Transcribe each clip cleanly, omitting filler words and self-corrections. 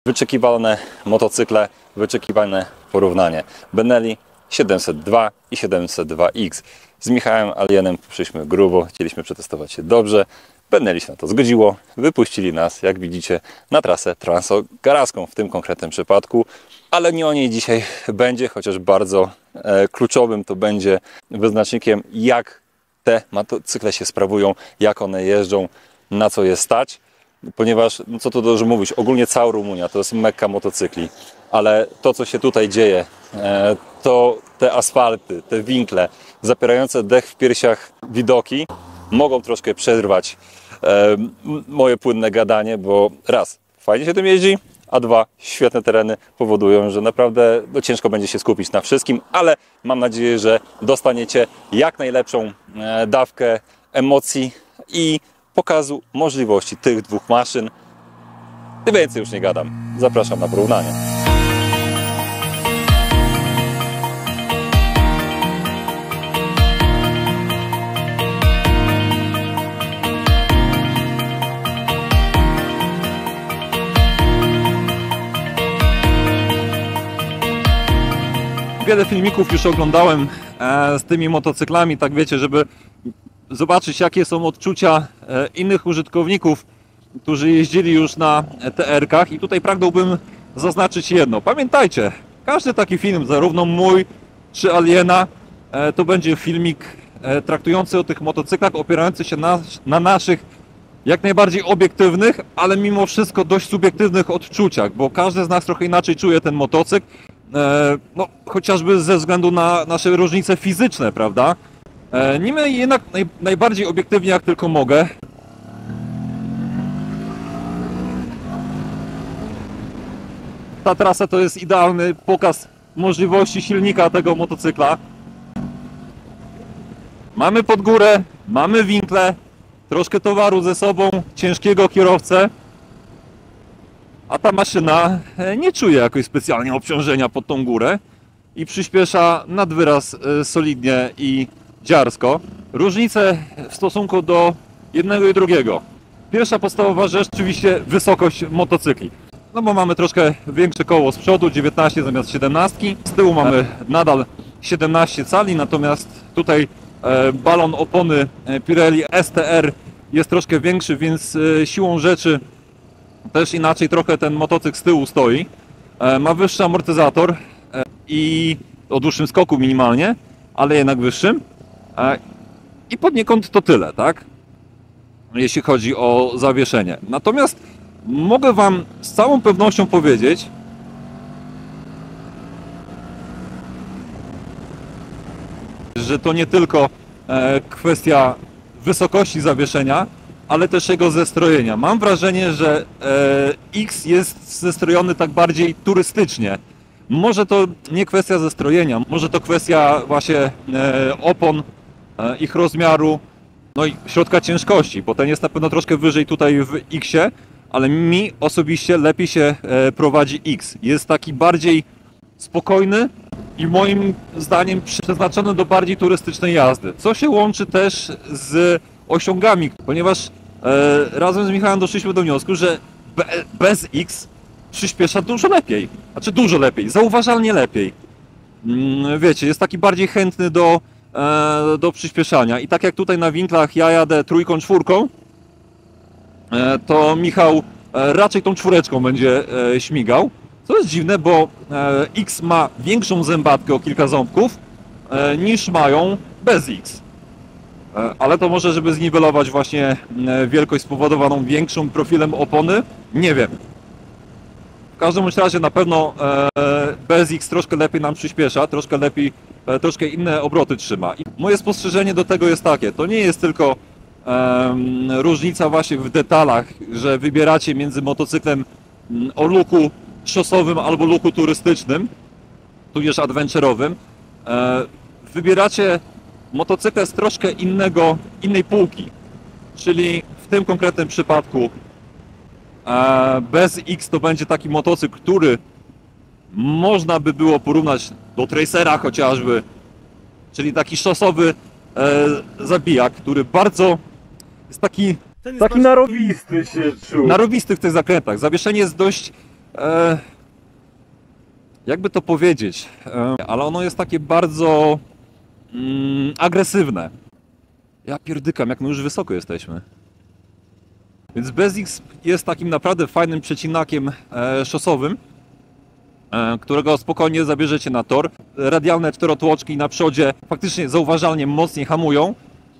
Wyczekiwane motocykle, wyczekiwane porównanie. Benelli 702 i 702X. Z Michałem Alienem przyszliśmy grubo, chcieliśmy przetestować się dobrze. Benelli się na to zgodziło. Wypuścili nas, jak widzicie, na trasę transogaraską w tym konkretnym przypadku. Ale nie o niej dzisiaj będzie, chociaż bardzo kluczowym to będzie wyznacznikiem, jak te motocykle się sprawują, jak one jeżdżą, na co je stać. Ponieważ, no co tu dużo mówić, ogólnie cała Rumunia to jest mekka motocykli, ale to, co się tutaj dzieje, to te asfalty, te winkle, zapierające dech w piersiach widoki mogą troszkę przerwać moje płynne gadanie, bo raz, fajnie się tym jeździ, a dwa, świetne tereny powodują, że naprawdę ciężko będzie się skupić na wszystkim, ale mam nadzieję, że dostaniecie jak najlepszą dawkę emocji i pokazu możliwości tych dwóch maszyn. I więcej już nie gadam. Zapraszam na porównanie. Wiele filmików już oglądałem z tymi motocyklami, tak wiecie, żeby zobaczyć, jakie są odczucia innych użytkowników, którzy jeździli już na TR-kach, i tutaj pragnąłbym zaznaczyć jedno. Pamiętajcie, każdy taki film, zarówno mój czy Aliena, to będzie filmik traktujący o tych motocyklach, opierający się na naszych jak najbardziej obiektywnych, ale mimo wszystko dość subiektywnych odczuciach, bo każdy z nas trochę inaczej czuje ten motocykl, no, chociażby ze względu na nasze różnice fizyczne, prawda? Niemniej jednak najbardziej obiektywnie jak tylko mogę. Ta trasa to jest idealny pokaz możliwości silnika tego motocykla. Mamy pod górę, mamy winkle, troszkę towaru ze sobą, ciężkiego kierowcę, a ta maszyna nie czuje jakoś specjalnie obciążenia pod tą górę i przyspiesza nad wyraz solidnie i dziarsko. Różnice w stosunku do jednego i drugiego. Pierwsza podstawowa rzecz, oczywiście wysokość motocykli. No bo mamy troszkę większe koło z przodu, 19 zamiast 17. Z tyłu mamy nadal 17 cali, natomiast tutaj balon opony Pirelli STR jest troszkę większy, więc siłą rzeczy też inaczej trochę ten motocykl z tyłu stoi. Ma wyższy amortyzator i o dłuższym skoku minimalnie, ale jednak wyższym. I poniekąd to tyle, tak? Jeśli chodzi o zawieszenie. Natomiast mogę Wam z całą pewnością powiedzieć, że to nie tylko kwestia wysokości zawieszenia, ale też jego zestrojenia. Mam wrażenie, że X jest zestrojony tak bardziej turystycznie. Może to nie kwestia zestrojenia, może to kwestia właśnie opon, ich rozmiaru, no i środka ciężkości, bo ten jest na pewno troszkę wyżej tutaj w X-ie, ale mi osobiście lepiej się prowadzi X. Jest taki bardziej spokojny i moim zdaniem przeznaczony do bardziej turystycznej jazdy, co się łączy też z osiągami, ponieważ razem z Michałem doszliśmy do wniosku, że bez X przyspiesza dużo lepiej, znaczy dużo lepiej, zauważalnie lepiej. Wiecie, jest taki bardziej chętny do przyspieszania i tak jak tutaj na winklach ja jadę trójką, czwórką, to Michał raczej tą czwóreczką będzie śmigał, co jest dziwne, bo X ma większą zębatkę o kilka ząbków niż mają bez X. Ale to może, żeby zniwelować właśnie wielkość spowodowaną większym profilem opony, nie wiem. W każdym razie na pewno bez X troszkę lepiej nam przyspiesza, troszkę lepiej, troszkę inne obroty trzyma. I moje spostrzeżenie do tego jest takie, to nie jest tylko różnica właśnie w detalach, że wybieracie między motocyklem o luku szosowym albo luku turystycznym, tudzież adventure'owym. Wybieracie motocykle z troszkę innej półki, czyli w tym konkretnym przypadku bez X to będzie taki motocykl, który można by było porównać do Tracera chociażby, czyli taki szosowy zabijak, który bardzo jest taki Taki narowisty się czuł. narowisty w tych zakrętach. Zawieszenie jest dość jakby to powiedzieć, ale ono jest takie bardzo agresywne. Ja pierdykam, jak my już wysoko jesteśmy. Więc BZX jest takim naprawdę fajnym przecinakiem szosowym, którego spokojnie zabierzecie na tor. Radialne czterotłoczki na przodzie faktycznie zauważalnie mocniej hamują.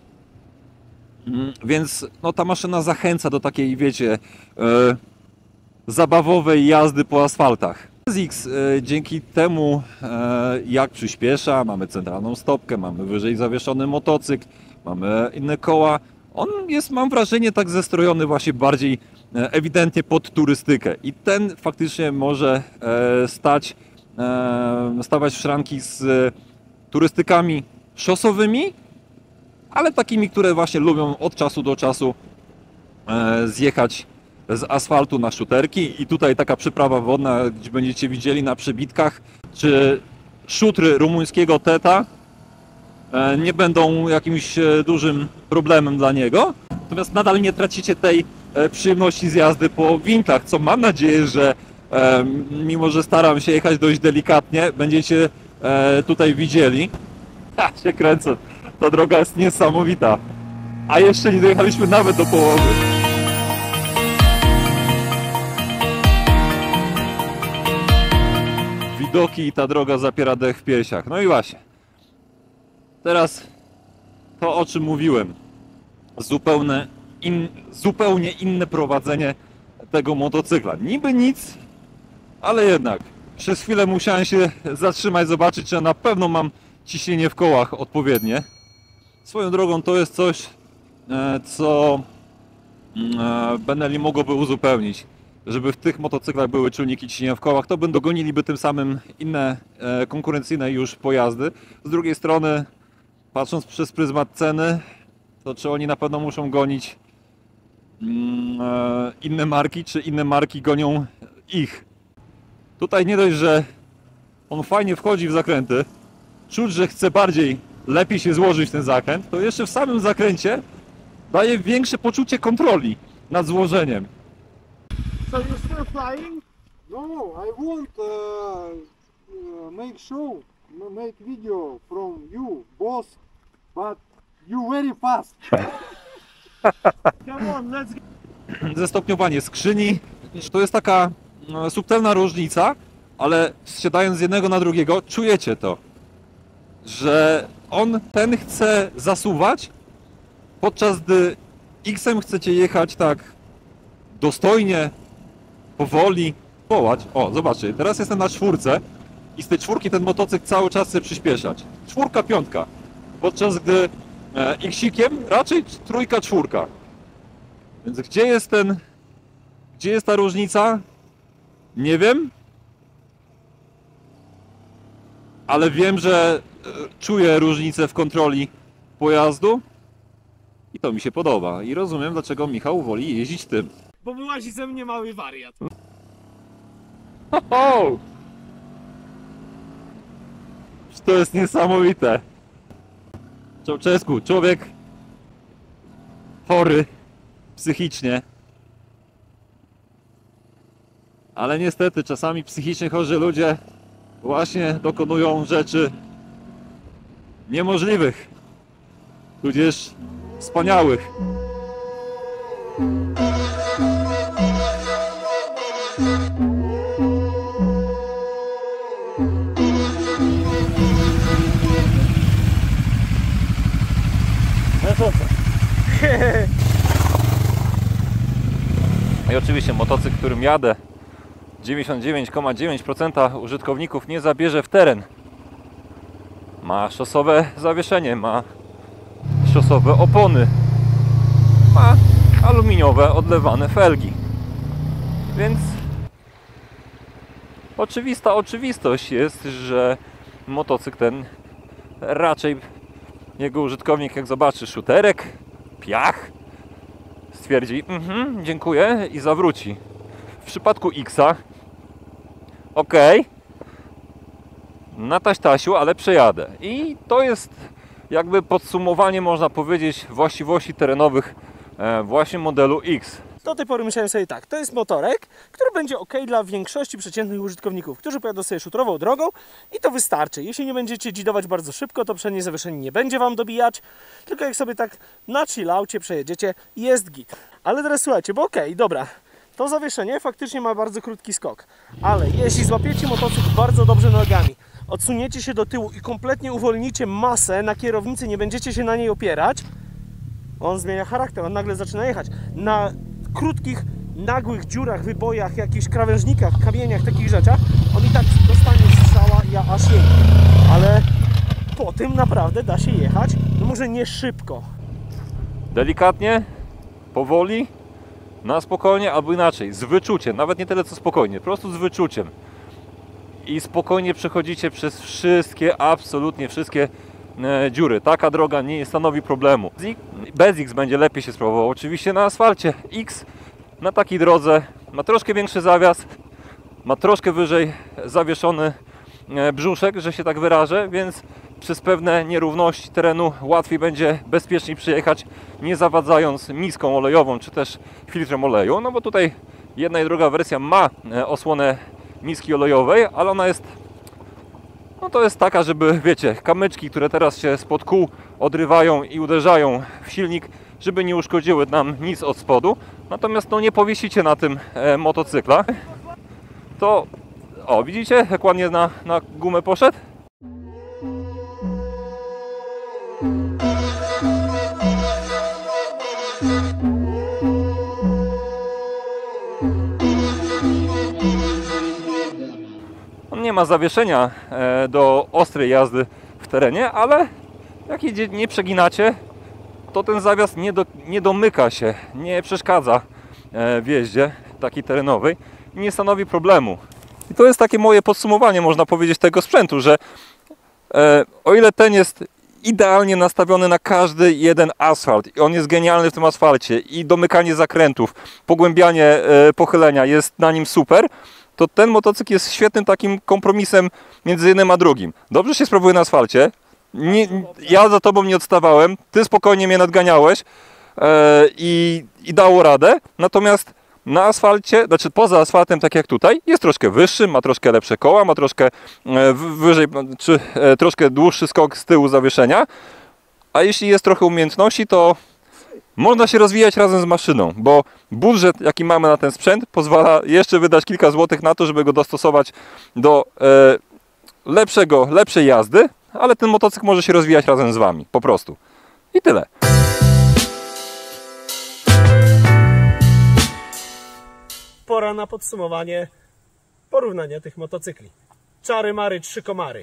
Więc no, ta maszyna zachęca do takiej, wiecie, zabawowej jazdy po asfaltach. BZX dzięki temu, jak przyspiesza, mamy centralną stopkę, mamy wyżej zawieszony motocykl, mamy inne koła. On jest, mam wrażenie, tak zestrojony właśnie bardziej ewidentnie pod turystykę. I ten faktycznie może stawać w szranki z turystykami szosowymi, ale takimi, które właśnie lubią od czasu do czasu zjechać z asfaltu na szuterki. I tutaj taka przyprawa wodna, gdzie będziecie widzieli na przebitkach, czy szutry rumuńskiego Teta nie będą jakimś dużym problemem dla niego. Natomiast nadal nie tracicie tej przyjemności z jazdy po wintach, co mam nadzieję, że mimo że staram się jechać dość delikatnie, będziecie tutaj widzieli. Ja się kręcę. Ta droga jest niesamowita. A jeszcze nie dojechaliśmy nawet do połowy. Widoki i ta droga zapiera dech w piersiach. No i właśnie. Teraz to, o czym mówiłem. Zupełnie inne prowadzenie tego motocykla. Niby nic, ale jednak. Przez chwilę musiałem się zatrzymać, zobaczyć, czy na pewno mam ciśnienie w kołach odpowiednie. Swoją drogą to jest coś, co Benelli mogłoby uzupełnić. Żeby w tych motocyklach były czujniki ciśnienia w kołach, to dogoniliby tym samym inne konkurencyjne już pojazdy. Z drugiej strony, patrząc przez pryzmat ceny, to czy oni na pewno muszą gonić inne marki, czy inne marki gonią ich. Tutaj nie dość, że on fajnie wchodzi w zakręty, czuć, że chce lepiej się złożyć w ten zakręt, to jeszcze w samym zakręcie daje większe poczucie kontroli nad złożeniem. So you're still flying? No, I won't make show, make video from you, boss, but you very fast. Come on, let's go. Zestopniowanie skrzyni, to jest taka subtelna różnica, ale zsiadając z jednego na drugiego, czujecie to, że ten chce zasuwać, podczas gdy X-em chcecie jechać tak dostojnie, powoli, wołać. O, zobaczcie, teraz jestem na czwórce i z tej czwórki ten motocykl cały czas chce przyspieszać. Czwórka, piątka. Podczas gdy X-ikiem raczej trójka, czwórka. Więc gdzie jest ta różnica? Nie wiem. Ale wiem, że czuję różnicę w kontroli pojazdu i to mi się podoba. I rozumiem, dlaczego Michał woli jeździć tym. Bo wyłazi ze mnie mały wariat. Ho! To jest niesamowite. Czesku, człowiek chory psychicznie. Ale niestety czasami psychicznie chorzy ludzie właśnie dokonują rzeczy niemożliwych, tudzież wspaniałych. I oczywiście motocykl, którym jadę, 99,9% użytkowników nie zabierze w teren. Ma szosowe zawieszenie, ma szosowe opony, ma aluminiowe odlewane felgi. Więc oczywista oczywistość jest, że motocykl ten raczej jego użytkownik, jak zobaczy szuterek, piach, stwierdzi dziękuję i zawróci. W przypadku X-a ok, na taś-tasiu, ale przejadę. I to jest jakby podsumowanie, można powiedzieć, właściwości terenowych właśnie modelu X. Do tej pory myślałem sobie tak, to jest motorek, który będzie ok dla większości przeciętnych użytkowników, którzy pojadą sobie szutrową drogą i to wystarczy. Jeśli nie będziecie dzidować bardzo szybko, to przednie zawieszenie nie będzie Wam dobijać, tylko jak sobie tak na chillaucie przejedziecie, jest git. Ale teraz słuchajcie, bo okej, dobra, to zawieszenie faktycznie ma bardzo krótki skok, ale jeśli złapiecie motocykl bardzo dobrze nogami, odsuniecie się do tyłu i kompletnie uwolnicie masę na kierownicy, nie będziecie się na niej opierać, on zmienia charakter, on nagle zaczyna jechać. Na krótkich, nagłych dziurach, wybojach, jakichś krawężnikach, kamieniach, takich rzeczach, on i tak dostanie strzała, ja aż jęknę. Ale po tym naprawdę da się jechać, no może nie szybko. Delikatnie, powoli, na spokojnie, albo inaczej, z wyczuciem, nawet nie tyle co spokojnie, po prostu z wyczuciem. I spokojnie przechodzicie przez wszystkie, absolutnie wszystkie dziury. Taka droga nie stanowi problemu. Bez X będzie lepiej się spróbował. Oczywiście na asfalcie X na takiej drodze ma troszkę większy zawias, ma troszkę wyżej zawieszony brzuszek, że się tak wyrażę, więc przez pewne nierówności terenu łatwiej będzie bezpiecznie przyjechać, nie zawadzając miską olejową czy też filtrem oleju. No bo tutaj jedna i druga wersja ma osłonę miski olejowej, ale ona jest, no to jest taka, żeby, wiecie, kamyczki, które teraz się spod kół odrywają i uderzają w silnik, żeby nie uszkodziły nam nic od spodu. Natomiast no nie powiesicie na tym motocykla. To, o widzicie, jak ładnie na gumę poszedł? On nie ma zawieszenia do ostrej jazdy w terenie, ale jak nie przeginacie, to ten zawias nie domyka się, nie przeszkadza w jeździe takiej terenowej i nie stanowi problemu. I to jest takie moje podsumowanie, można powiedzieć, tego sprzętu, że o ile ten jest idealnie nastawiony na każdy jeden asfalt i on jest genialny w tym asfalcie i domykanie zakrętów, pogłębianie pochylenia jest na nim super, to ten motocykl jest świetnym takim kompromisem między jednym a drugim. Dobrze się sprawuje na asfalcie, ja za tobą nie odstawałem, ty spokojnie mnie nadganiałeś i dało radę, natomiast na asfalcie, znaczy poza asfaltem, tak jak tutaj, jest troszkę wyższy, ma troszkę lepsze koła, ma troszkę wyżej, czy troszkę dłuższy skok z tyłu zawieszenia, a jeśli jest trochę umiejętności, to można się rozwijać razem z maszyną, bo budżet, jaki mamy na ten sprzęt, pozwala jeszcze wydać kilka złotych na to, żeby go dostosować do lepszej jazdy, ale ten motocykl może się rozwijać razem z Wami, po prostu. I tyle. Pora na podsumowanie porównania tych motocykli. Czary mary, 3 komary.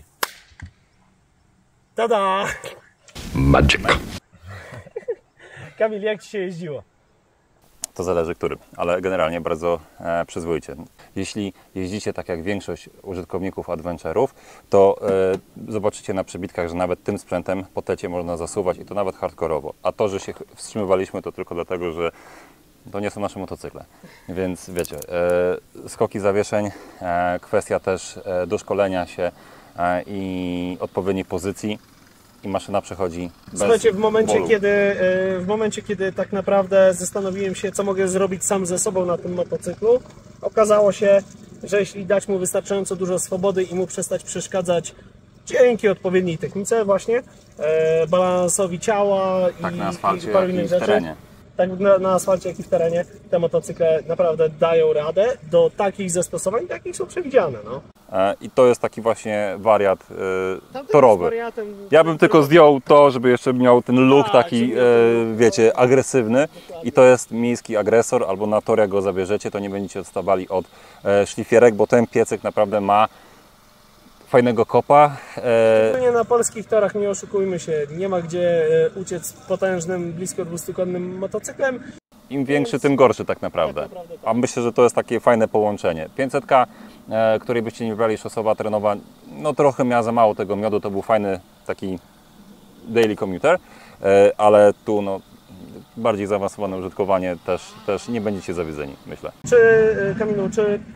Tada! Magic. Kamil, jak Ci się jeździło? To zależy którym, ale generalnie bardzo przyzwoicie. Jeśli jeździcie tak jak większość użytkowników adventure'ów, to zobaczycie na przebitkach, że nawet tym sprzętem po tecie można zasuwać i to nawet hardkorowo. A to, że się wstrzymywaliśmy, to tylko dlatego, że to nie są nasze motocykle. Więc wiecie, skoki zawieszeń, kwestia też doszkolenia się i odpowiedniej pozycji. I maszyna przechodzi bez Słuchajcie, w bólu. momencie, kiedy tak naprawdę zastanowiłem się, co mogę zrobić sam ze sobą na tym motocyklu, okazało się, że jeśli dać mu wystarczająco dużo swobody i mu przestać przeszkadzać dzięki odpowiedniej technice właśnie, balansowi ciała Tak, i na asfalcie, i paru jak innych i w rzeczy, terenie. tak na asfalcie, jak i w terenie, te motocykle naprawdę dają radę do takich zastosowań, jakich są przewidziane. No. I to jest taki właśnie wariat torowy. Ja bym tylko zdjął. zdjął to, żeby jeszcze miał ten look Tak, taki, żeby wiecie, agresywny. I to jest miejski agresor, albo na tor jak go zabierzecie, to nie będziecie odstawali od szlifierek, bo ten piecyk naprawdę ma fajnego kopa. Nie na polskich torach, nie oszukujmy się, nie ma gdzie uciec potężnym, blisko 200-konnym motocyklem. Im większy, tym gorszy tak naprawdę. A myślę, że to jest takie fajne połączenie. 500, której byście nie brali, szosowa, terenowa, no trochę miała za mało tego miodu, to był fajny taki daily commuter, ale tu no, bardziej zaawansowane użytkowanie też nie będziecie zawiedzeni, myślę. Czy, Kamilu, czy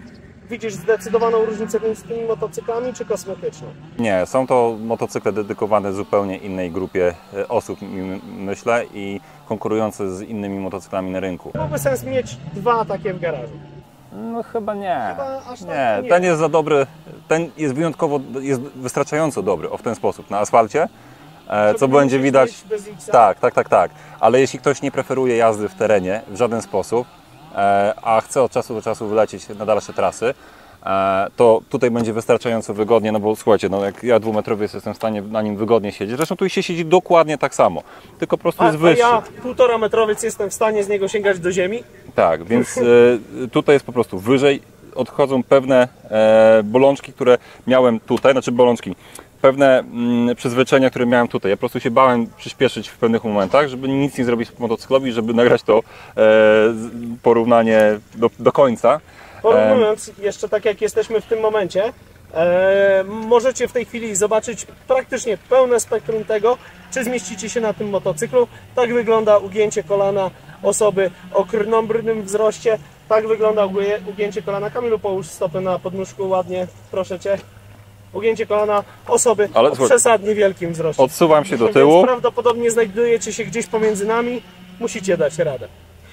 widzisz zdecydowaną różnicę między tymi motocyklami, czy kosmetyczną? Nie, są to motocykle dedykowane zupełnie innej grupie osób, myślę, i konkurujące z innymi motocyklami na rynku. Byłby sens mieć dwa takie w garażu. No chyba nie. Chyba aż tak Nie, nie. ten jest za dobry, ten jest wyjątkowo, jest wystarczająco dobry, o w ten sposób, na asfalcie, co Żeby będzie nie widać. jeździć bez X-a. Tak. Ale jeśli ktoś nie preferuje jazdy w terenie w żaden sposób, a chce od czasu do czasu wylecieć na dalsze trasy, to tutaj będzie wystarczająco wygodnie, no bo słuchajcie, no jak ja dwumetrowiec jestem w stanie na nim wygodnie siedzieć, zresztą tu się siedzi dokładnie tak samo, tylko po prostu jest A wyższy. ja 1,5 metrowiec jestem w stanie z niego sięgać do ziemi. Tak, więc tutaj jest po prostu wyżej, odchodzą pewne bolączki, które miałem tutaj, znaczy bolączki, pewne przyzwyczajenia, które miałem tutaj. Ja po prostu się bałem przyspieszyć w pewnych momentach, żeby nic nie zrobić motocyklowi, żeby nagrać to porównanie do końca. Porównując jeszcze tak jak jesteśmy w tym momencie, możecie w tej chwili zobaczyć praktycznie pełne spektrum tego, czy zmieścicie się na tym motocyklu. Tak wygląda ugięcie kolana osoby o krnąbrnym wzroście. Tak wygląda ugięcie kolana. Kamilu, połóż stopę na podnóżku ładnie, proszę Cię. Ugięcie kolana osoby o przesadnie wielkim wzroście. Odsuwam się do tyłu. Więc prawdopodobnie znajdujecie się gdzieś pomiędzy nami. Musicie dać radę.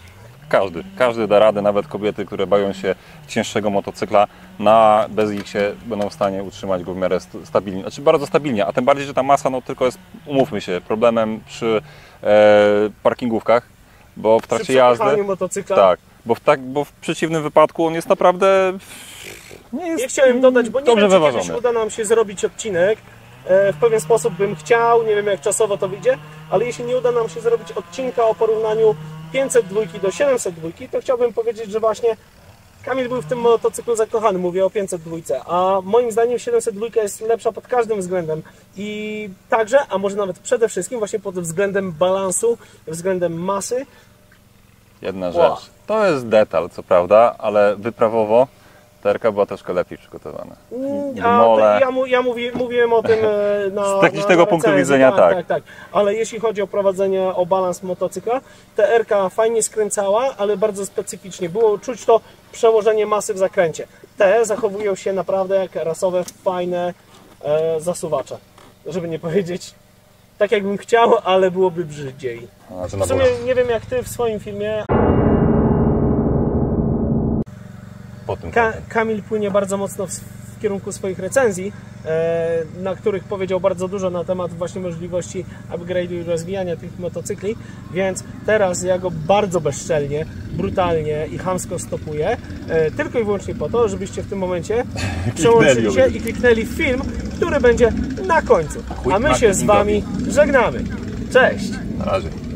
Każdy da radę, nawet kobiety, które boją się cięższego motocykla, bez ich się będą w stanie utrzymać go w miarę stabilnie, znaczy bardzo stabilnie, a tym bardziej, że ta masa no tylko jest, umówmy się, problemem przy parkingówkach, bo w trakcie jazdy, motocykla. tak, bo w przeciwnym wypadku on jest naprawdę nie jest. Ja chciałem dodać, bo nie wiem, czy wyważony. kiedyś uda nam się zrobić odcinek. W pewien sposób bym chciał, nie wiem jak czasowo to wyjdzie, ale jeśli nie uda nam się zrobić odcinka o porównaniu 502 do 702, to chciałbym powiedzieć, że właśnie Kamil był w tym motocyklu zakochany, mówię o 502, a moim zdaniem 702 jest lepsza pod każdym względem i także, a może nawet przede wszystkim właśnie pod względem balansu, względem masy. Jedna rzecz, to jest detal, co prawda, ale wyprawowo Terka była troszkę lepiej przygotowana. Ja mówiłem o tym z technicznego punktu widzenia, tak. Ale jeśli chodzi o prowadzenie, o balans motocykla, TR-ka fajnie skręcała, ale bardzo specyficznie. Było czuć to przełożenie masy w zakręcie. Te zachowują się naprawdę jak rasowe, fajne zasuwacze. Żeby nie powiedzieć tak jakbym chciał, ale byłoby brzydziej. W sumie nie wiem jak Ty w swoim filmie. Kamil płynie bardzo mocno w kierunku swoich recenzji, na których powiedział bardzo dużo na temat właśnie możliwości upgrade'u i rozwijania tych motocykli, więc teraz ja go bardzo bezczelnie, brutalnie i chamsko stopuję, tylko i wyłącznie po to, żebyście w tym momencie przełączyli się i kliknęli w film, który będzie na końcu. A my się z Wami żegnamy. Cześć! Na razie.